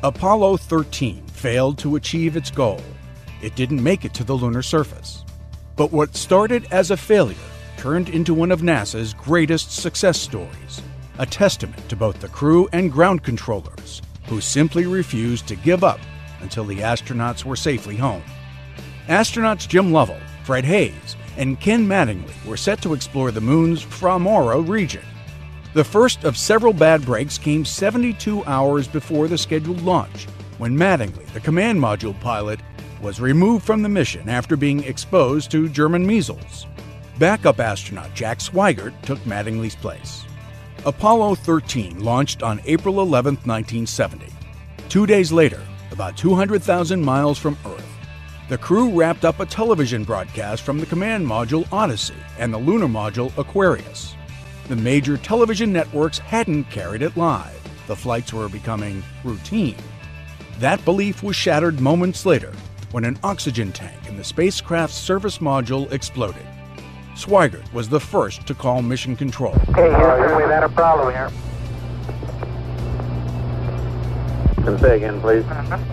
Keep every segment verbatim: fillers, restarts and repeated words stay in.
Apollo thirteen failed to achieve its goal. It didn't make it to the lunar surface. But what started as a failure turned into one of NASA's greatest success stories, a testament to both the crew and ground controllers, who simply refused to give up until the astronauts were safely home. Astronauts Jim Lovell, Fred Haise, and Ken Mattingly were set to explore the moon's Fra-Mauro region. The first of several bad breaks came seventy-two hours before the scheduled launch, when Mattingly, the command module pilot, was removed from the mission after being exposed to German measles. Backup astronaut Jack Swigert took Mattingly's place. Apollo thirteen launched on April eleventh, nineteen seventy. Two days later, about two hundred thousand miles from Earth, the crew wrapped up a television broadcast from the command module Odyssey and the lunar module Aquarius. The major television networks hadn't carried it live. The flights were becoming routine. That belief was shattered moments later when an oxygen tank in the spacecraft's service module exploded. Swigert was the first to call mission control. Okay, Houston, we've had a problem here. Can say again, please.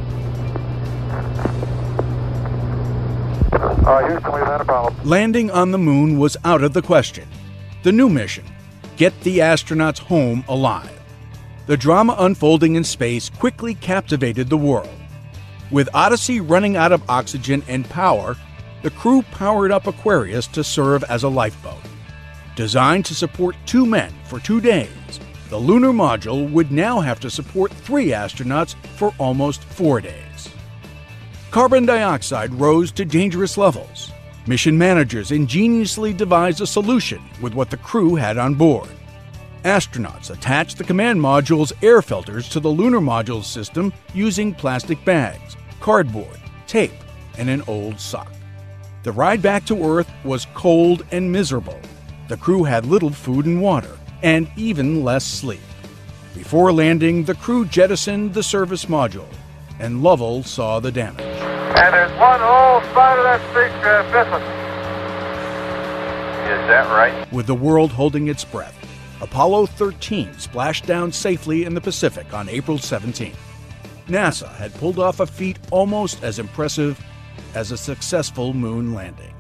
Uh, Houston, we've had a problem. Landing on the moon was out of the question. The new mission: get the astronauts home alive. The drama unfolding in space quickly captivated the world. With Odyssey running out of oxygen and power, the crew powered up Aquarius to serve as a lifeboat. Designed to support two men for two days, the lunar module would now have to support three astronauts for almost four days. Carbon dioxide rose to dangerous levels. Mission managers ingeniously devised a solution with what the crew had on board. Astronauts attached the command module's air filters to the lunar module's system using plastic bags, cardboard, tape, and an old sock. The ride back to Earth was cold and miserable. The crew had little food and water, and even less sleep. Before landing, the crew jettisoned the service module, and Lovell saw the damage. And there's one whole side of that spacecraft missing. Is that right? With the world holding its breath, Apollo thirteen splashed down safely in the Pacific on April seventeenth. NASA had pulled off a feat almost as impressive as a successful moon landing.